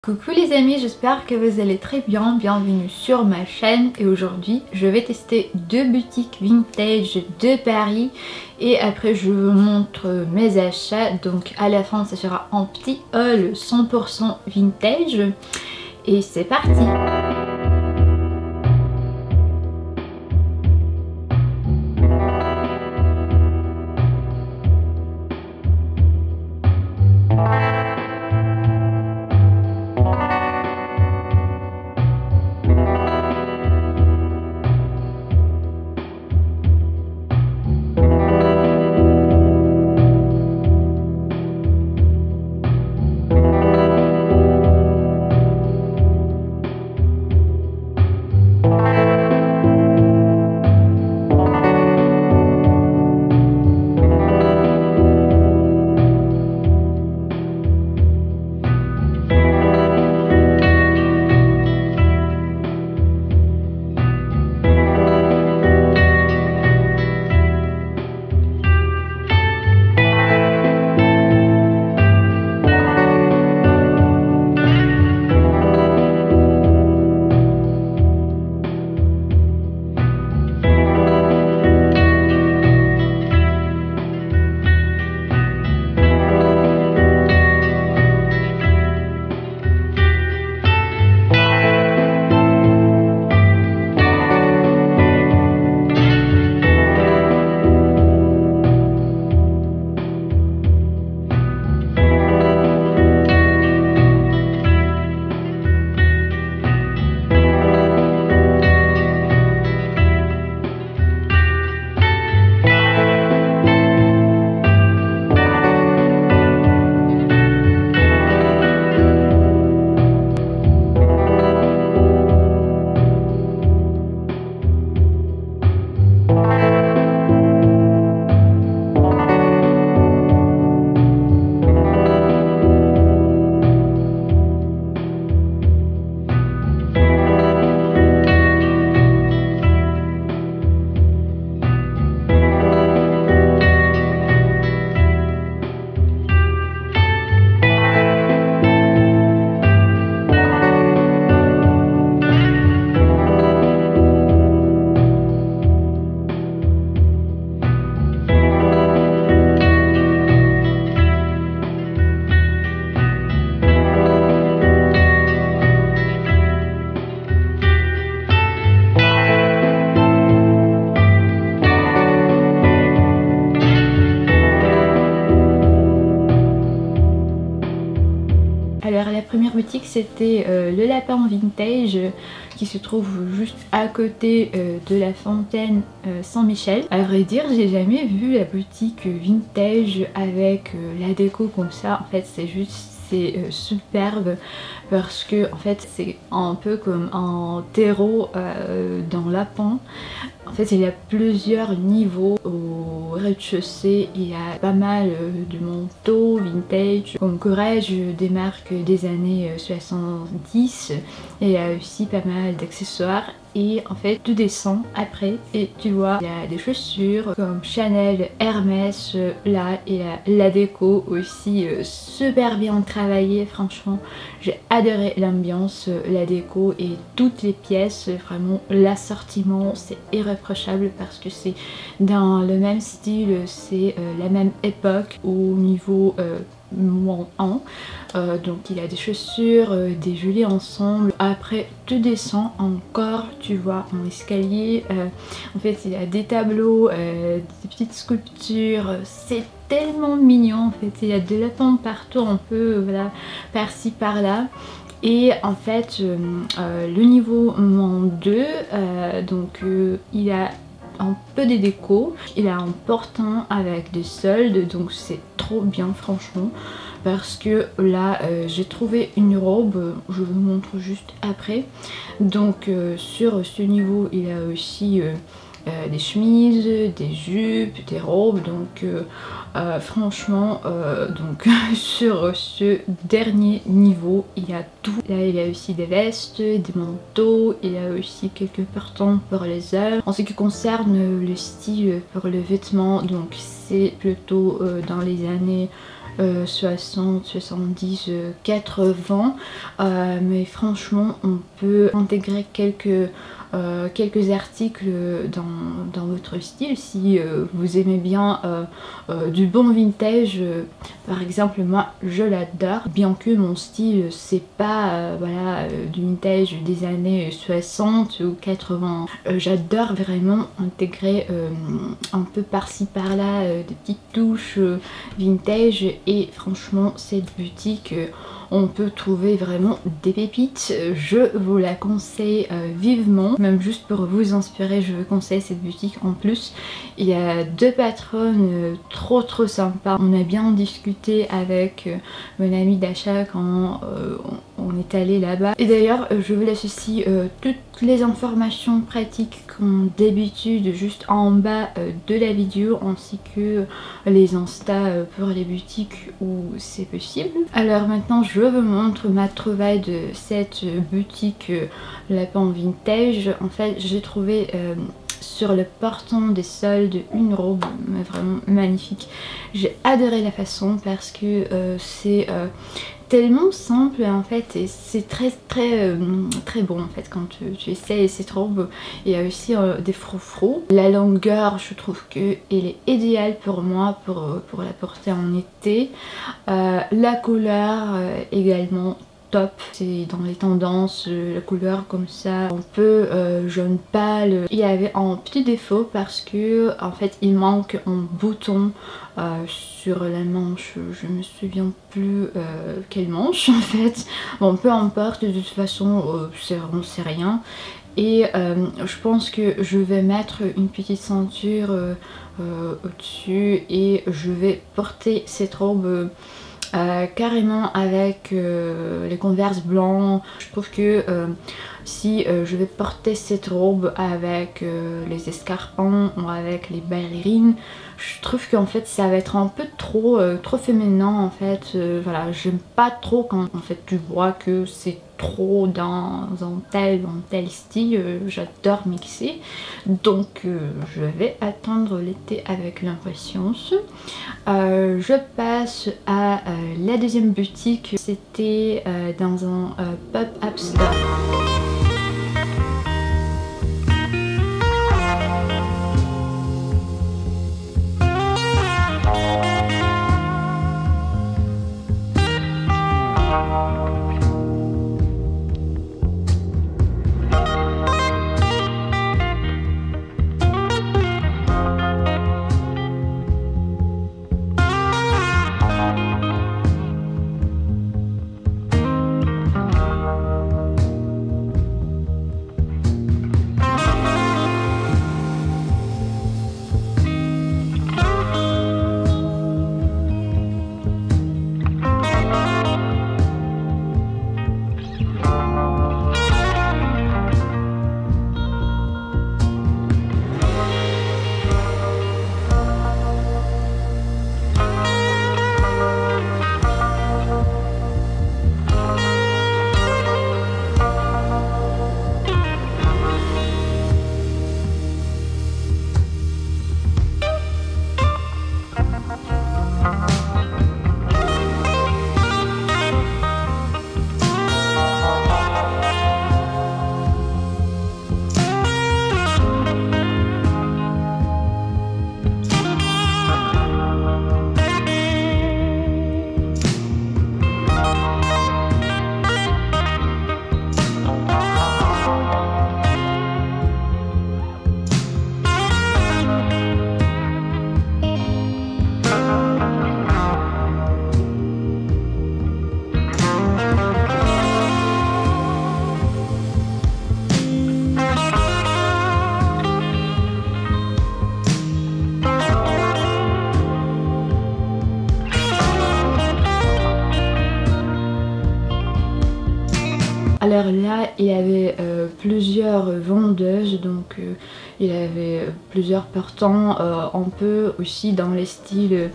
Coucou les amis, j'espère que vous allez très bien, bienvenue sur ma chaîne et aujourd'hui je vais tester deux boutiques vintage de Paris et après je vous montre mes achats, donc à la fin ça sera un petit haul 100% vintage et c'est parti. Alors la première boutique c'était le Lapin Vintage qui se trouve juste à côté de la fontaine Saint-Michel. À vrai dire j'ai jamais vu la boutique vintage avec la déco comme ça, en fait c'est superbe parce que en fait c'est un peu comme un terreau dans Lapin. En fait il y a plusieurs niveaux. Au rez-de-chaussée il y a pas mal de manteaux vintage comme Courage des marques des années 70 et il y a aussi pas mal d'accessoires. Et en fait tu descends après et tu vois il y a des chaussures comme Chanel, Hermès, là et la déco aussi super bien travaillée. Franchement j'ai adoré l'ambiance, la déco et toutes les pièces, vraiment l'assortiment c'est irréprochable parce que c'est dans le même style, c'est la même époque au niveau moins 1. Donc il y a des chaussures, des jolis ensembles. Après tu descends encore, tu vois un escalier, en fait il y a des tableaux, des petites sculptures, c'est tellement mignon. En fait il y a des lapins partout, un peu voilà par-ci par-là. Et en fait le niveau moins 2, donc il a un peu de déco, il a un portant avec des soldes, donc c'est trop bien franchement parce que là j'ai trouvé une robe, je vous montre juste après. Donc sur ce niveau il y a aussi des chemises, des jupes, des robes, donc franchement donc sur ce dernier niveau il y a tout. Là il y a aussi des vestes, des manteaux, il y a aussi quelques partants pour les hommes. En ce qui concerne le style pour le vêtement, donc c'est plutôt dans les années 60, 70, 80, mais franchement on peut intégrer quelques articles dans votre style si vous aimez bien du bon vintage. Par exemple, moi je l'adore, bien que mon style c'est pas voilà, du vintage des années 60 ou 80. J'adore vraiment intégrer un peu par-ci par-là des petites touches vintage, et franchement cette boutique on peut trouver vraiment des pépites. Je vous la conseille vivement, même juste pour vous inspirer, je vous conseille cette boutique. En plus il y a deux patronnes trop sympas, on a bien discuté avec mon ami d'achat quand on est allé là-bas. Et d'ailleurs je vous laisse aussi toutes les informations pratiques comme d'habitude juste en bas de la vidéo, ainsi que les Insta pour les boutiques où c'est possible. Alors maintenant je vous montre ma trouvaille de cette boutique Lapin Vintage. En fait j'ai trouvé sur le portant des soldes une robe vraiment magnifique. J'ai adoré la façon parce que c'est tellement simple en fait, et c'est très bon en fait quand tu essayes cette robe. Il y a aussi des froufrous. La longueur, je trouve que elle est idéale pour moi pour la porter en été. La couleur également top, c'est dans les tendances, la couleur comme ça, un peu jaune pâle. Il y avait un petit défaut parce que en fait il manque un bouton sur la manche, je me souviens plus quelle manche en fait. Bon, peu importe, de toute façon on sait rien. Et je pense que je vais mettre une petite ceinture au-dessus, et je vais porter cette robe carrément avec les Converse blancs. Je trouve que si je vais porter cette robe avec les escarpins ou avec les ballerines, je trouve qu'en fait ça va être un peu trop féminin en fait. Voilà, j'aime pas trop quand en fait tu vois que c'est trop dans un tel style. J'adore mixer, donc je vais attendre l'été avec l'impatience. Je passe à la deuxième boutique. C'était dans un pop-up store. Alors là il y avait plusieurs vendeuses, donc il y avait plusieurs portants, un peu aussi dans les styles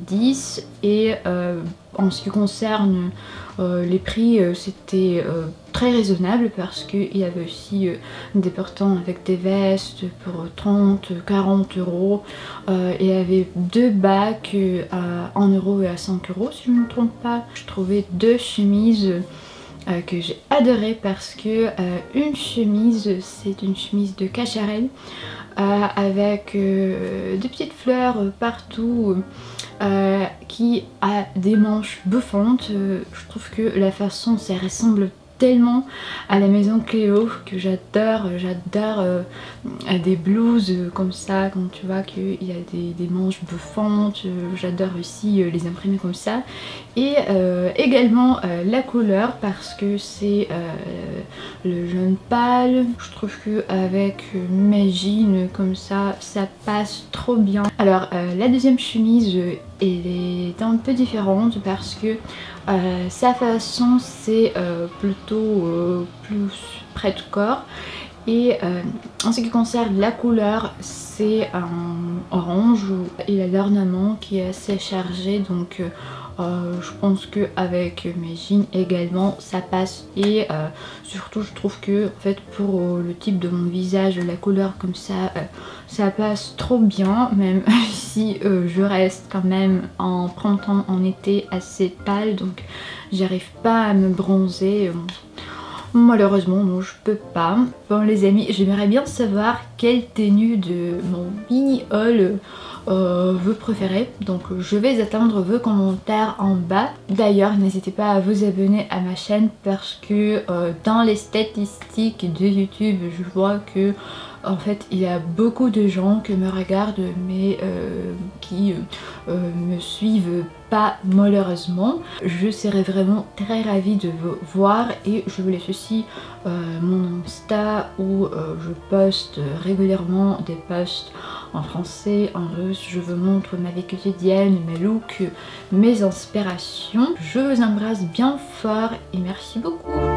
60-70, et en ce qui concerne les prix, c'était très raisonnable parce qu'il y avait aussi des portants avec des vestes pour 30-40 euros. Il y avait 2 bacs à 1 euro et à 5 euros si je ne me trompe pas. Je trouvais 2 chemises que j'ai adoré parce que une chemise, c'est une chemise de cacharel avec des petites fleurs partout qui a des manches bouffantes. Je trouve que la façon ça ressemble tellement à la maison Cléo que j'adore. J'adore des blouses comme ça, quand tu vois qu'il y a des manches bouffantes. J'adore aussi les imprimer comme ça. Et également la couleur parce que c'est le jaune pâle. Je trouve qu'avec mes jeans comme ça passe trop bien. Alors la deuxième chemise elle est un peu différente parce que sa façon c'est plutôt plus près de corps. Et en ce qui concerne la couleur, c'est un orange et l'ornement qui est assez chargé, donc je pense qu'avec mes jeans également ça passe. Et surtout je trouve que en fait pour le type de mon visage, la couleur comme ça passe trop bien, même si je reste quand même en printemps, en été assez pâle, donc j'arrive pas à me bronzer. Malheureusement non, je peux pas. Bon les amis, j'aimerais bien savoir quelle tenue de mon mini haul vous préférez, donc je vais attendre vos commentaires en bas. D'ailleurs n'hésitez pas à vous abonner à ma chaîne parce que dans les statistiques de YouTube je vois que en fait il y a beaucoup de gens qui me regardent mais qui me suivent pas malheureusement. Je serais vraiment très ravie de vous voir et je vous laisse aussi mon Insta où je poste régulièrement des posts en français, en russe. Je vous montre ma vie quotidienne, mes looks, mes inspirations. Je vous embrasse bien fort et merci beaucoup.